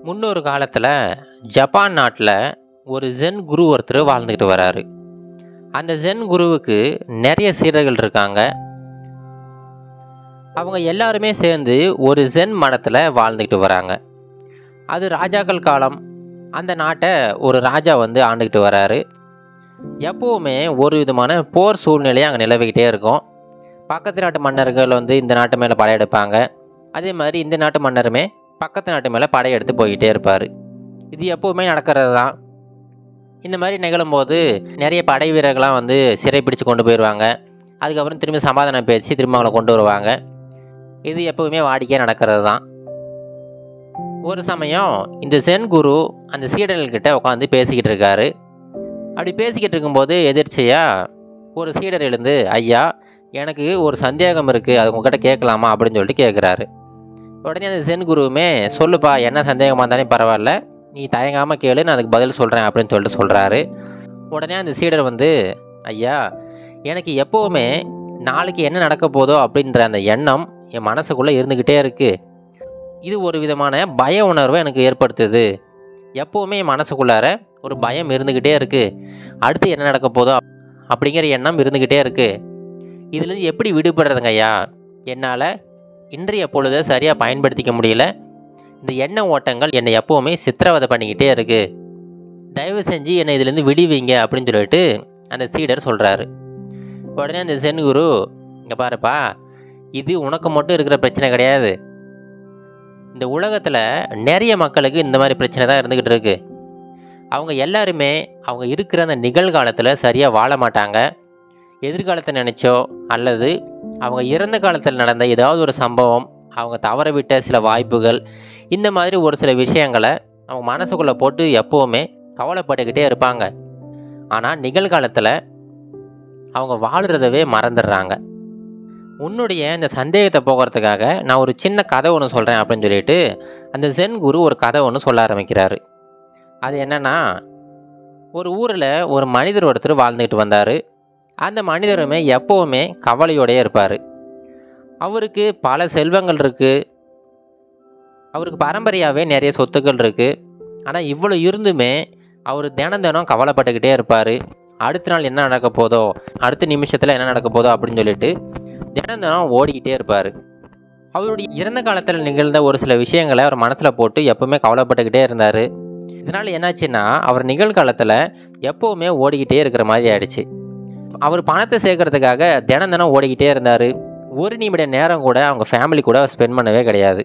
முன்னொரு காலத்தில் ஜப்பான் நாட்டில் ஒரு ஜென் குரு ஒருத்தர் வாழ்ந்துக்கிட்டு வராரு. அந்த ஜென் குருவுக்கு நிறைய சீடர்கள் இருக்காங்க. அவங்க எல்லாருமே சேர்ந்து ஒரு ஜென் மடத்தில் வாழ்ந்துக்கிட்டு வராங்க. அது ராஜாக்கள் காலம். அந்த நாட்டை ஒரு ராஜா ஆண்டுக்கிட்டு வராரு. எப்போவுமே ஒரு விதமான போர் சூழ்நிலையை அங்கே நிலவிக்கிட்டே இருக்கும். பக்கத்து நாட்டு மன்னர்கள் இந்த நாட்டு மேலே படையெடுப்பாங்க. அதே மாதிரி இந்த நாட்டு மன்னருமே பக்கத்து நாட்டு மேலே படையெடுத்து போய்கிட்டே இருப்பார். இது எப்போவுமே நடக்கிறது தான். இந்த மாதிரி நிகழும்போது நிறைய படை வீரர்கள்லாம் சிறை பிடிச்சு கொண்டு போயிடுவாங்க. அதுக்கப்புறம் திரும்பி சமாதானம் பேசி திரும்ப அவங்களை கொண்டு வருவாங்க. இது எப்போவுமே வாடிக்கையாக நடக்கிறது தான். ஒரு சமயம் இந்த ஜென் குரு அந்த சீடர்கள்கிட்ட உட்காந்து பேசிக்கிட்டு இருக்காரு. அப்படி பேசிக்கிட்டு இருக்கும்போது எதிர்ச்சியாக ஒரு சீடர் எழுந்து, ஐயா, எனக்கு ஒரு சந்தேகம் இருக்குது, அது உங்ககிட்ட கேட்கலாமா அப்படின்னு சொல்லிட்டு கேட்குறாரு. உடனே அந்த ஜென் குருவுமே, சொல்லுப்பா, என்ன சந்தேகமாக இருந்தாலும் பரவாயில்ல, நீ தயங்காமல் கேளு, நான் அதுக்கு பதில் சொல்கிறேன் அப்படின்னு சொல்லிட்டு சொல்கிறாரு. உடனே அந்த சீடர் ஐயா, எனக்கு எப்போவுமே நாளைக்கு என்ன நடக்க போதோ அப்படின்ற அந்த எண்ணம் என் மனசுக்குள்ளே இருந்துக்கிட்டே இருக்குது. இது ஒரு விதமான பய உணர்வை எனக்கு ஏற்படுத்துது. எப்போவுமே என் மனசுக்குள்ளார ஒரு பயம் இருந்துக்கிட்டே இருக்குது. அடுத்து என்ன நடக்க போதோ அப்படிங்கிற எண்ணம் இருந்துக்கிட்டே இருக்குது. இதுலேருந்து எப்படி விடுபடுறதுங்க ஐயா? என்னால் இன்றைய பொழுதை சரியாக பயன்படுத்திக்க முடியல. இந்த எண்ண ஓட்டங்கள் என்னை எப்போவுமே சித்திரவதை பண்ணிக்கிட்டே இருக்குது. தயவு செஞ்சு என்னை இதுலேருந்து விடுவீங்க அப்படின்னு சொல்லிட்டு அந்த சீடர் சொல்கிறாரு. உடனே அந்த ஜென் குரு, இங்கே பாருப்பா, இது உனக்கு மட்டும் இருக்கிற பிரச்சனை கிடையாது. இந்த உலகத்தில் நிறைய மக்களுக்கு இந்த மாதிரி பிரச்சனை தான் இருந்துக்கிட்டு இருக்கு. அவங்க எல்லாருமே அவங்க இருக்கிற அந்த நிகழ்காலத்தில் சரியாக வாழ மாட்டாங்க. எதிர்காலத்தை நினச்சோ அல்லது அவங்க இறந்த காலத்தில் நடந்த ஏதாவது ஒரு சம்பவம், அவங்க தவறவிட்ட சில வாய்ப்புகள், இந்த மாதிரி ஒரு சில விஷயங்களை அவங்க மனசுக்குள்ளே போட்டு எப்போவுமே கவலைப்பட்டுக்கிட்டே இருப்பாங்க. ஆனால் நிகழ்காலத்தில் அவங்க வாழ்கிறதவே மறந்துடுறாங்க. உன்னுடைய இந்த சந்தேகத்தை போகிறதுக்காக நான் ஒரு சின்ன கதை ஒன்று சொல்கிறேன் அப்படின்னு சொல்லிட்டு அந்த ஜென் குரு ஒரு கதை ஒன்று சொல்ல ஆரம்பிக்கிறாரு. அது என்னென்னா, ஒரு ஊரில் ஒரு மனிதர் ஒருத்தர் வாழ்ந்துக்கிட்டு வந்தார். அந்த மனிதருமே எப்போவுமே கவலையோடையே இருப்பார். அவருக்கு பல செல்வங்கள் இருக்குது. அவருக்கு பரம்பரையாகவே நிறைய சொத்துக்கள் இருக்குது. ஆனால் இவ்வளோ இருந்துமே அவர் தினம் தினம் கவலைப்பட்டுக்கிட்டே இருப்பார். அடுத்த நாள் என்ன நடக்க போதோ, அடுத்த நிமிஷத்தில் என்ன நடக்க போதோ அப்படின்னு சொல்லிட்டு தினம் தினம் ஓடிக்கிட்டே இருப்பார். அவருடைய இறந்த காலத்தில் நிகழ்ந்த ஒரு சில விஷயங்களை அவர் மனசில் போட்டு எப்போவுமே கவலைப்பட்டுக்கிட்டே இருந்தார். இதனால் என்னாச்சுன்னா, அவர் நிகழ்காலத்தில் எப்போவுமே ஓடிக்கிட்டே இருக்கிற மாதிரி ஆயிடுச்சு. அவர் பணத்தை சேர்க்கறதுக்காக தினம் தினம் ஓடிக்கிட்டே இருந்தார். ஒரு நிமிட நேரம் கூட அவங்க ஃபேமிலி கூட ஸ்பெண்ட் பண்ணவே கிடையாது.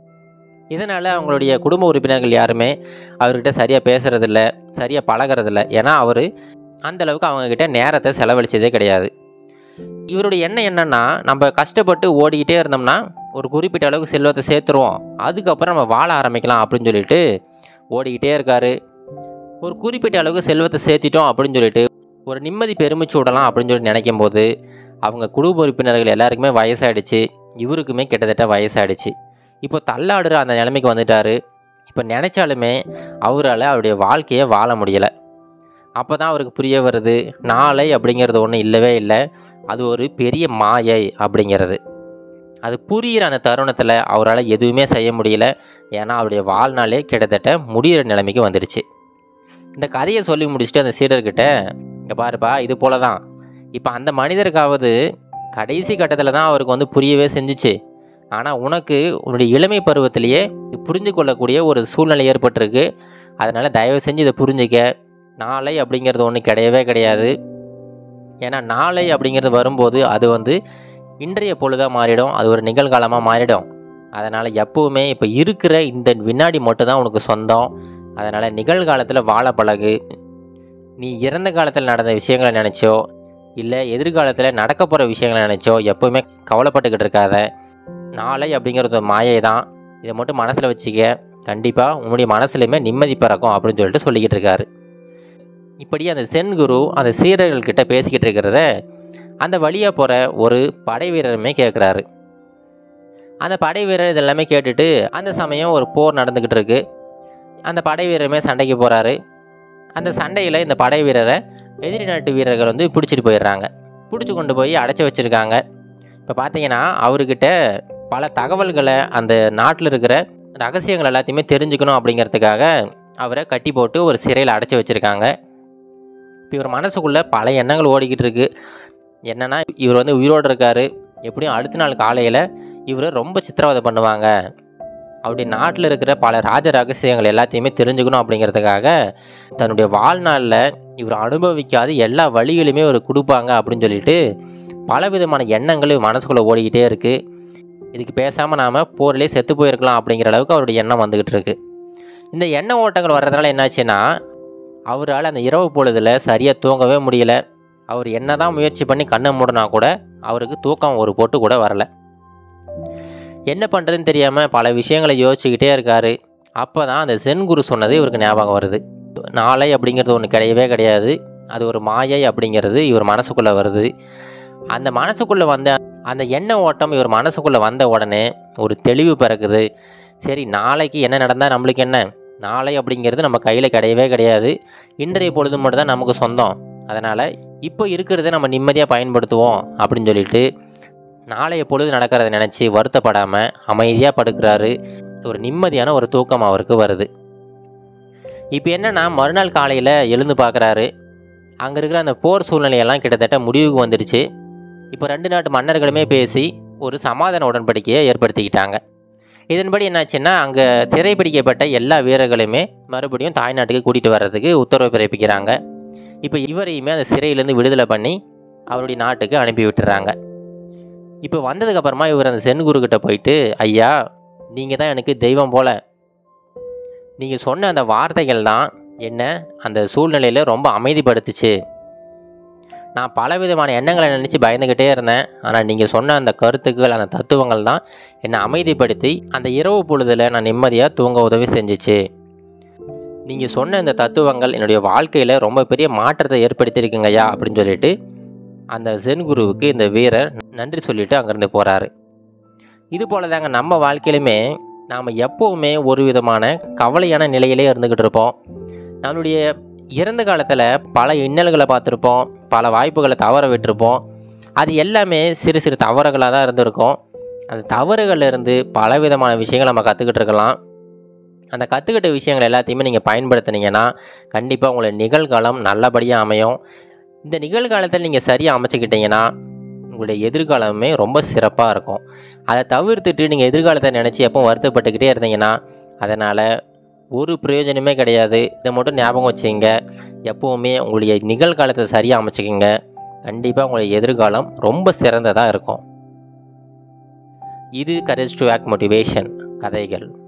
இதனால் அவங்களுடைய குடும்ப உறுப்பினர்கள் யாருமே அவர்கிட்ட சரியாக பேசுகிறதில்ல, சரியாக பழகிறதில்ல. ஏன்னா அவர் அந்தளவுக்கு அவங்கக்கிட்ட நேரத்தை செலவழித்ததே கிடையாது. இவருடைய எண்ணம் என்னென்னா, நம்ம கஷ்டப்பட்டு ஓடிக்கிட்டே இருந்தோம்னா ஒரு குறிப்பிட்ட அளவுக்கு செல்வத்தை சேர்த்துருவோம், அதுக்கப்புறம் நம்ம வாழ ஆரம்பிக்கலாம் அப்படின்னு சொல்லிட்டு ஓடிக்கிட்டே இருக்கார். ஒரு குறிப்பிட்ட அளவுக்கு செல்வத்தை சேர்த்திட்டோம் அப்படின்னு சொல்லிட்டு ஒரு நிம்மதி பெருமிச்சு விடலாம் அப்படின்னு சொல்லி நினைக்கும் போது அவங்க குடும்ப உறுப்பினர்கள் எல்லாருக்குமே வயசாகிடுச்சு. இவருக்குமே கிட்டத்தட்ட வயசாகிடுச்சு. இப்போ தள்ளாடுற அந்த நிலைமைக்கு வந்துட்டார். இப்போ நினச்சாலுமே அவரால் அவருடைய வாழ்க்கையை வாழ முடியலை. அப்போ தான் அவருக்கு புரிய வருது, நாளை அப்படிங்கிறது ஒன்றும் இல்லவே இல்லை, அது ஒரு பெரிய மாயை அப்படிங்கிறது. அது புரிகிற அந்த தருணத்தில் அவரால் எதுவுமே செய்ய முடியல. ஏன்னா அவருடைய வாழ்நாளே கிட்டத்தட்ட முடிகிற நிலைமைக்கு வந்துடுச்சு. இந்த கதையை சொல்லி முடிச்சுட்டு அந்த சீடர்கிட்ட, இங்கே பாருப்பா, இது போல தான் இப்போ அந்த மனிதருக்காவது கடைசி கட்டத்தில் தான் அவருக்கு புரியவே செஞ்சிச்சு. ஆனால் உனக்கு உன்னுடைய இளமை பருவத்திலேயே புரிஞ்சு கொள்ளக்கூடிய ஒரு சூழ்நிலை ஏற்பட்டிருக்கு. அதனால் தயவு செஞ்சு இதை புரிஞ்சிக்க. நாளை அப்படிங்கிறது ஒன்று கிடையவே கிடையாது. ஏன்னா நாளை அப்படிங்கிறது வரும்போது அது இன்றைய பொழுதாக மாறிடும், அது ஒரு நிகழ்காலமாக மாறிடும். அதனால் எப்போவுமே இப்போ இருக்கிற இந்த வினாடி மட்டும்தான் உனக்கு சொந்தம். அதனால் நிகழ்காலத்தில் வாழ பழகு. நீ இறந்த காலத்தில் நடந்த விஷயங்களை நினச்சோ இல்லை எதிர்காலத்தில் நடக்க போகிற விஷயங்களை நினச்சோ எப்போவுமே கவலைப்பட்டுக்கிட்டு இருக்காத. நாளை அப்படிங்கிறது மாயை தான், இதை மட்டும் மனசில் வச்சுக்க. கண்டிப்பாக உன்னுடைய மனசுலையுமே நிம்மதி பிறக்கும் அப்படின்னு சொல்லிட்டு சொல்லிக்கிட்டு இருக்காரு. இப்படி அந்த சென் குரு அந்த சீடர்கள்கிட்ட பேசிக்கிட்டு இருக்கிறத அந்த வழியாக போகிற ஒரு படை வீரருமே கேட்குறாரு. அந்த படை வீரர் இதெல்லாமே கேட்டுட்டு அந்த சமயம் ஒரு போர் நடந்துக்கிட்டு இருக்கு. அந்த படை வீரருமே சண்டைக்கு போகிறாரு. அந்த சண்டையில் இந்த படை வீரரை எதிரி நாட்டு வீரர்கள் பிடிச்சிட்டு போயிடுறாங்க. பிடிச்சி கொண்டு போய் அடைச்சி வச்சுருக்காங்க. இப்போ பார்த்தீங்கன்னா அவர்கிட்ட பல தகவல்களை அந்த நாட்டில் இருக்கிற ரகசியங்கள் எல்லாத்தையுமே தெரிஞ்சுக்கணும் அப்படிங்கிறதுக்காக அவரை கட்டி போட்டு ஒரு சிறையில் அடைச்சி வச்சுருக்காங்க. இப்போ இவர் மனசுக்குள்ளே பல எண்ணங்கள் ஓடிக்கிட்டு இருக்கு. என்னென்னா, இவர் வந்து உயிரோடு இருக்கார், எப்படியும் அடுத்த நாள் காலையில் இவர் ரொம்ப சித்திரவதை பண்ணுவாங்க, அப்படி நாட்டில் இருக்கிற பல ராஜ ரகசியங்கள் எல்லாத்தையுமே தெரிஞ்சுக்கணும் அப்படிங்கிறதுக்காக தன்னுடைய வாழ்நாளில் இவர் அனுபவிக்காத எல்லா வழிகளையுமே இவர் கொடுப்பாங்க அப்படின்னு சொல்லிட்டு பலவிதமான எண்ணங்கள் மனசுக்குள்ளே ஓடிக்கிட்டே இருக்குது. இதுக்கு பேசாமல் நாம் போரிலே செத்து போயிருக்கலாம் அப்படிங்கிற அளவுக்கு அவருடைய எண்ணம் வந்துக்கிட்டு இருக்குது. இந்த எண்ண ஓட்டங்கள் வர்றதுனால என்னாச்சுன்னா, அவரால் அந்த இரவு பொழுதில் சரியாக தூங்கவே முடியல. அவர் என்ன தான் முயற்சி பண்ணி கண்ணை மூடினா கூட அவருக்கு தூக்கம் ஒரு பொட்டு கூட வரலை. என்ன பண்ணுறதுன்னு தெரியாமல் பல விஷயங்களை யோசிச்சுக்கிட்டே இருக்கார். அப்போ தான் அந்த சென் குரு சொன்னது இவருக்கு ஞாபகம் வருது. நாளை அப்படிங்கிறது ஒன்று கிடையவே கிடையாது, அது ஒரு மாயை அப்படிங்கிறது இவர் மனசுக்குள்ளே வருது. அந்த மனசுக்குள்ளே வந்த அந்த எண்ண ஓட்டம் இவர் மனசுக்குள்ளே வந்த உடனே ஒரு தெளிவு பிறக்குது. சரி, நாளைக்கு என்ன நடந்தால் நம்மளுக்கு என்ன, நாளை அப்படிங்கிறது நம்ம கையில் கிடையவே கிடையாது, இன்றைய பொழுது மட்டும் தான் நமக்கு சொந்தம், அதனால் இப்போ இருக்கிறத நம்ம நிம்மதியாக பயன்படுத்துவோம் அப்படின்னு சொல்லிட்டு நாளைய பொழுது நடக்கிறத நினச்சி வருத்தப்படாமல் அமைதியாக படுக்கிறாரு. ஒரு நிம்மதியான ஒரு தூக்கம் அவருக்கு வருது. இப்போ என்னென்னா, மறுநாள் காலையில் எழுந்து பார்க்குறாரு, அங்கே இருக்கிற அந்த போர் சூழ்நிலையெல்லாம் கிட்டத்தட்ட முடிவுக்கு வந்துடுச்சு. இப்போ 2 நாட்டு மன்னர்களுமே பேசி ஒரு சமாதான உடன்படிக்கையை ஏற்படுத்திக்கிட்டாங்க. இதன்படி என்னாச்சுன்னா, அங்கே சிறைப்பிடிக்கப்பட்ட எல்லா வீரர்களுமே மறுபடியும் தாய்நாட்டுக்கு கூட்டிகிட்டு வர்றதுக்கு உத்தரவு பிறப்பிக்கிறாங்க. இப்போ இவரையுமே அந்த சிறையிலேருந்து விடுதலை பண்ணி அவருடைய நாட்டுக்கு அனுப்பி விட்டுறாங்க. இப்போ வந்ததுக்கப்புறமா இவர் அந்த சென் குருக்கிட்ட போயிட்டு, ஐயா, நீங்கள் தான் எனக்கு தெய்வம் போல், நீங்கள் சொன்ன அந்த வார்த்தைகள் தான் என்னை அந்த சூழ்நிலையில் ரொம்ப அமைதிப்படுத்துச்சு. நான் பலவிதமான எண்ணங்களை நினச்சி பயந்துக்கிட்டே இருந்தேன், ஆனால் நீங்கள் சொன்ன அந்த கருத்துக்கள், அந்த தத்துவங்கள் தான் என்னை அமைதிப்படுத்தி அந்த இரவு பொழுதில் நான் நிம்மதியாக தூங்க உதவி செஞ்சிச்சு. நீங்கள் சொன்ன இந்த தத்துவங்கள் என்னுடைய வாழ்க்கையில் ரொம்ப பெரிய மாற்றத்தை ஏற்படுத்தியிருக்குங்கய்யா அப்படின்னு சொல்லிட்டு அந்த சென் குருவுக்கு இந்த வீரர் நன்றி சொல்லிவிட்டு அங்கேருந்து போகிறாரு. இது போல தாங்க நம்ம வாழ்க்கையிலுமே நாம் எப்போவுமே ஒரு விதமான கவலையான நிலையிலே இருந்துக்கிட்டு இருப்போம். நம்மளுடைய இறந்த காலத்தில் பல இன்னல்களை பார்த்துருப்போம், பல வாய்ப்புகளை தவற விட்டுருப்போம். அது எல்லாமே சிறு சிறு தவறுகளாக தான் இருந்திருக்கும். அந்த தவறுகளிலிருந்து பலவிதமான விஷயங்கள் நம்ம கற்றுக்கிட்டு இருக்கலாம். அந்த கற்றுக்கிட்ட விஷயங்கள் எல்லாத்தையுமே நீங்கள் பயன்படுத்தினீங்கன்னா கண்டிப்பாக உங்களை நிகழ்காலம் நல்லபடியாக அமையும். இந்த நிகழ்காலத்தில் நீங்கள் சரியாக அமைச்சிக்கிட்டீங்கன்னா உங்களுடைய எதிர்காலமே ரொம்ப சிறப்பாக இருக்கும். அதை தவிர்த்துட்டு நீங்கள் எதிர்காலத்தை நினச்சி எப்போ வருத்தப்பட்டுக்கிட்டே இருந்தீங்கன்னா அதனால் ஒரு பிரயோஜனமே கிடையாது. இதை மட்டும் ஞாபகம் வச்சுங்க. எப்போவுமே உங்களுடைய நிகழ்காலத்தை சரியாக அமைச்சிக்கிங்க. கண்டிப்பாக உங்களுடைய எதிர்காலம் ரொம்ப சிறந்ததாக இருக்கும். இது கரேஜ் டு ஆக்ட் மோட்டிவேஷன் கதைகள்.